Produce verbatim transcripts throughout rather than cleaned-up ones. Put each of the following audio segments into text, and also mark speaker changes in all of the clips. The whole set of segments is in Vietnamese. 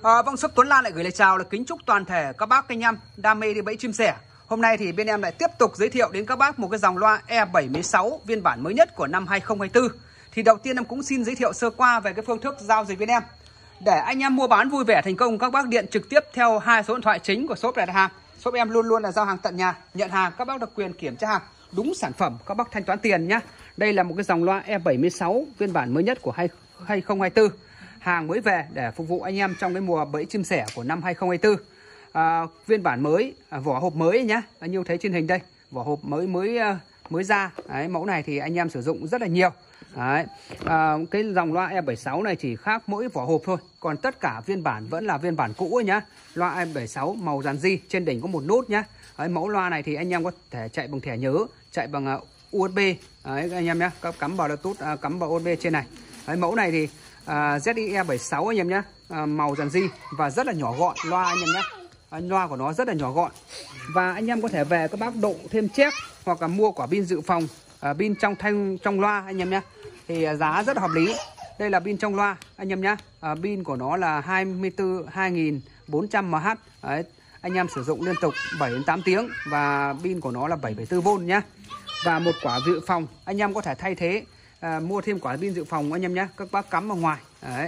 Speaker 1: À, vâng, Shop Tuấn Lan lại gửi lời chào là kính chúc toàn thể các bác anh em đam mê đi bẫy chim sẻ. Hôm nay thì bên em lại tiếp tục giới thiệu đến các bác một cái dòng loa E bảy mươi sáu phiên bản mới nhất của năm hai không hai tư. Thì đầu tiên em cũng xin giới thiệu sơ qua về cái phương thức giao dịch bên em. Để anh em mua bán vui vẻ thành công, các bác điện trực tiếp theo hai số điện thoại chính của shop để đặt hàng. Shop em luôn luôn là giao hàng tận nhà, nhận hàng các bác được quyền kiểm tra hàng đúng sản phẩm, các bác thanh toán tiền nhá. Đây là một cái dòng loa E bảy mươi sáu phiên bản mới nhất của hai không hai tư. Hàng mới về để phục vụ anh em trong cái mùa bẫy chim sẻ của năm hai không hai tư. À, phiên bản mới, à, vỏ hộp mới nhá, anh như thấy trên hình đây, vỏ hộp mới mới mới ra. Đấy, mẫu này thì anh em sử dụng rất là nhiều. Đấy, à, cái dòng loa E bảy mươi sáu này chỉ khác mỗi vỏ hộp thôi, còn tất cả phiên bản vẫn là phiên bản cũ nhá. Loa E bảy mươi sáu màu dàn di, trên đỉnh có một nút nhá. Đấy, mẫu loa này thì anh em có thể chạy bằng thẻ nhớ, chạy bằng uh, u ét bê. Đấy, anh em nhé, cắm vào Bluetooth, uh, cắm vào u ét bê trên này. Đấy, mẫu này thì uh, Z I E bảy mươi sáu anh em nhé, uh, màu dàn di và rất là nhỏ gọn loa anh em nhé. Uh, loa của nó rất là nhỏ gọn và anh em có thể về các bác độ thêm chép hoặc là mua quả pin dự phòng, uh, pin trong thanh trong loa anh em nhé, thì uh, giá rất là hợp lý. Đây là pin trong loa anh em nhé, uh, pin của nó là hai mươi tư hai nghìn bốn trăm mAh. Đấy, anh em sử dụng liên tục bảy đến tám tiếng và pin của nó là bảy phẩy bốn vôn nhá. Và một quả dự phòng anh em có thể thay thế, à, mua thêm quả pin dự phòng anh em nhé, các bác cắm vào ngoài. Đấy,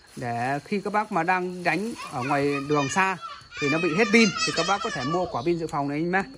Speaker 1: để khi các bác mà đang đánh ở ngoài đường xa thì nó bị hết pin thì các bác có thể mua quả pin dự phòng này anh em nhé.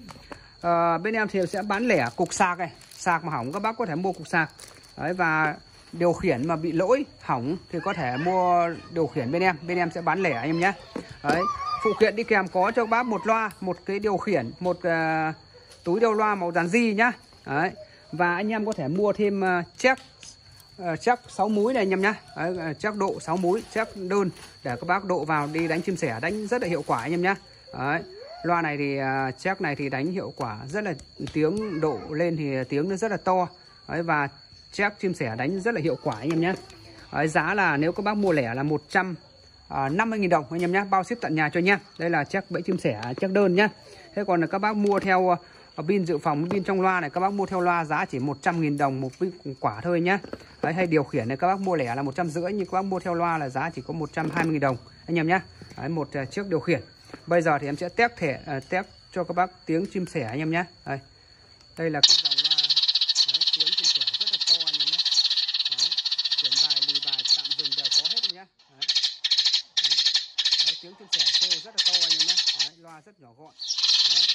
Speaker 1: À, bên em thì sẽ bán lẻ cục sạc này, sạc mà hỏng các bác có thể mua cục sạc. Đấy, và điều khiển mà bị lỗi hỏng thì có thể mua điều khiển bên em, bên em sẽ bán lẻ anh em nhé. Đấy, phụ kiện đi kèm có cho các bác một loa, một cái điều khiển, một uh, túi điều loa màu dàn di nhá. Đấy, và anh em có thể mua thêm uh, check uh, check sáu múi này anh em nhá. Đấy, uh, check độ sáu múi, check đơn để các bác độ vào đi đánh chim sẻ đánh rất là hiệu quả anh em nhá. Đấy, loa này thì uh, check này thì đánh hiệu quả rất là, tiếng độ lên thì tiếng nó rất là to. Đấy, và check chim sẻ đánh rất là hiệu quả anh em nhé. Đấy, giá là nếu các bác mua lẻ là một trăm năm mươi nghìn đồng anh em nhé, bao ship tận nhà cho anh em. Đây là check bẫy chim sẻ, check đơn nhé. Thế còn là các bác mua theo uh, pin dự phòng, pin trong loa này, các bác mua theo loa giá chỉ một trăm nghìn đồng một quả thôi nhé. Đấy, hay điều khiển này các bác mua lẻ là một trăm rưỡi, nhưng các bác mua theo loa là giá chỉ có một trăm hai mươi nghìn đồng anh em nhé. Đấy, một uh, chiếc điều khiển. Bây giờ thì em sẽ test thẻ uh, test cho các bác tiếng chim sẻ anh em nhé. Đây, đây là cái dòng loa. Đấy, tiếng chim sẻ rất là to anh em nhé. Đấy, chuyển bài, lùi bài, tạm dừng đều có hết anh nhé. Đấy. Đấy. Đấy, tiếng chim sẻ kêu rất là to anh em nhé. Đấy, loa rất nhỏ gọn. Đấy.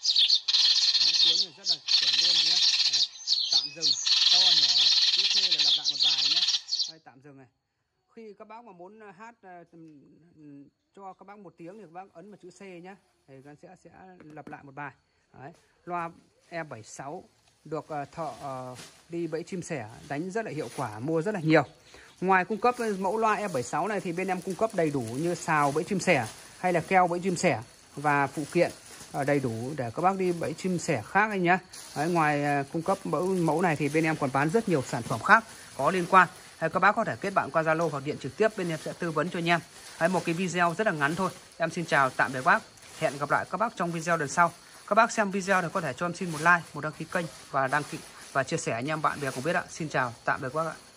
Speaker 1: Đấy, tiếng thì rất là chuẩn luôn nhé. Đấy. Tạm dừng, to nhỏ, chữ C là lặp lại một bài nhé. Đây, tạm dừng này. Khi các bác mà muốn hát uh, cho các bác một tiếng thì các bác ấn vào chữ C nhé, thì con sẽ sẽ lặp lại một bài. Đấy. Loa E bảy mươi sáu được uh, thợ uh, đi bẫy chim sẻ đánh rất là hiệu quả, mua rất là nhiều. Ngoài cung cấp mẫu loa E bảy mươi sáu này thì bên em cung cấp đầy đủ như sào bẫy chim sẻ hay là keo bẫy chim sẻ và phụ kiện uh, đầy đủ để các bác đi bẫy chim sẻ khác anh nhé. Đấy, ngoài uh, cung cấp mẫu, mẫu này thì bên em còn bán rất nhiều sản phẩm khác có liên quan. Hay các bác có thể kết bạn qua Zalo hoặc điện trực tiếp, bên em sẽ tư vấn cho anh em. Hay một cái video rất là ngắn thôi. Em xin chào tạm biệt các bác. Hẹn gặp lại các bác trong video lần sau. Các bác xem video thì có thể cho em xin một like, một đăng ký kênh và đăng ký và chia sẻ anh em bạn bè cùng biết ạ. Xin chào tạm biệt các bác ạ.